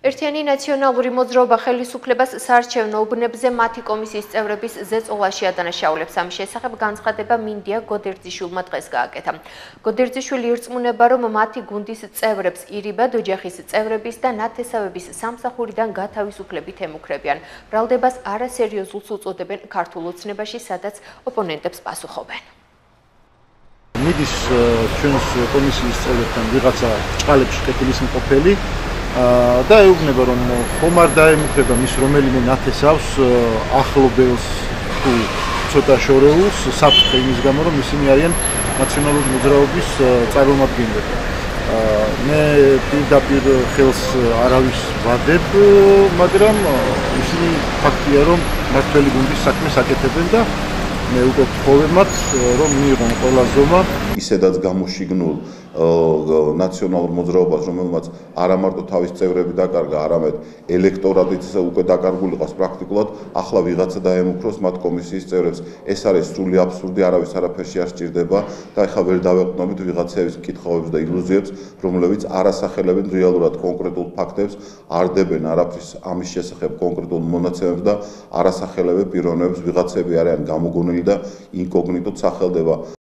ერთიანი ნაციონალური მოძრაობა ხელისუფლებას საარჩევნო უბნებზე მათი კომისიის წევრების ზეწოლაში ადანაშაულებს. ამის შესახებ განცხადება მინდია გოდერძიშვილმა დღეს გააკეთა. გოდერძიშვილი ირწმუნება, რომ მათი გუნდის წევრებს ირიბად ოჯახის წევრების და ნათესავების სამსახურიდან გათავისუფლებით ემუქრებიან. ბრალდებას არასერიოზულს უწოდებენ ქართულ ოცნებაში, სადაც ოპონენტებს პასუხობენ. მიდის ჩვენს კომისიის წევრებთან ვიღაცა ჭყალებში კეთილისმყოფელი და ეუბნება, რომ ხომ არ დაემუქრება მის რომელიმე ნათესავს ახლობელს თუ ცოტა შორეულს საფრთხე იმის გამო, რომ ისინი არიან ნაციონალური მოძრაობის წარმომადგენლები. მე პირდაპირ ხელს არავის ვადებ, მაგრამ ისინი ფაქტია, რომ მართველი გუნდის საქმეს აკეთებენ და მე უკვე ვთხოვე მათ, რომ მიიღონ ყველა ზომა. ისედაც გამოშიგნულ ნაციონალურ მოძრაობას, რომელმაც არა მარტო თავის წევრები დაკარგა, არამედ ელექტორატიც უკვე დაკარგული ყავს პრაქტიკულად, ახლა ვიღაცა დაემუქროს მათ კომისიის წევრებს. ეს არის სრული აბსურდი, არავის არაფერში არ სჭირდება და ეხლა ვერ დავეყნობით ვიღაცების მკითხაობებს და ილუზიებს, რომლებიც არ ასახელებენ რეალურად კონკრეტულ ფაქტებს, არ დებენ არაფრის ამის შესახებ კონკრეტულ მონაცემებს და არ ასახელებენ პიროვნებებს, ვიღაცები არიან გამოგონილი და ინკოგნიტოდ სახელდება.